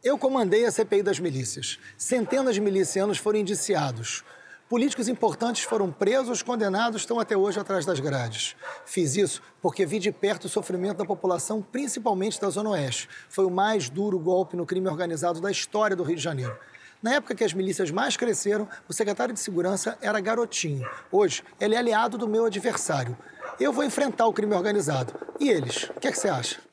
Eu comandei a CPI das milícias. Centenas de milicianos foram indiciados. Políticos importantes foram presos, condenados, estão até hoje atrás das grades. Fiz isso porque vi de perto o sofrimento da população, principalmente da Zona Oeste. Foi o mais duro golpe no crime organizado da história do Rio de Janeiro. Na época que as milícias mais cresceram, o secretário de Segurança era garotinho. Hoje, ele é aliado do meu adversário. Eu vou enfrentar o crime organizado. E eles? O que é que você acha?